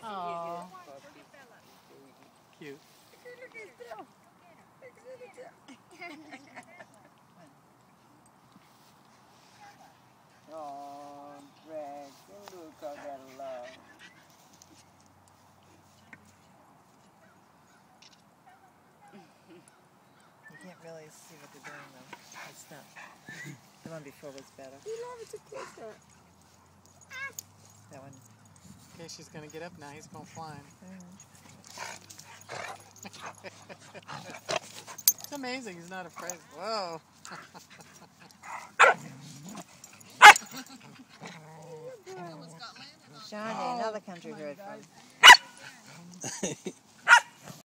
Oh, cute. Oh, Rex, look at that love. You can't really see what they're doing though. It's not. The one before was better. He loves to kiss her. That one. Okay, she's gonna get up now. He's going flying. It's amazing. He's not afraid. Whoa. Johnny, another country bird from.